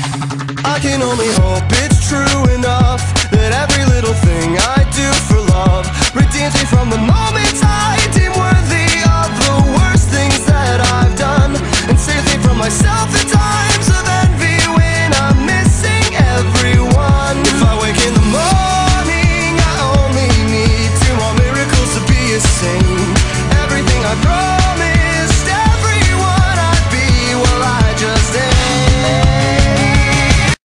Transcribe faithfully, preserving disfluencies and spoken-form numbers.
I can only hope it's true enough that every little thing I do for love redeems me from the moment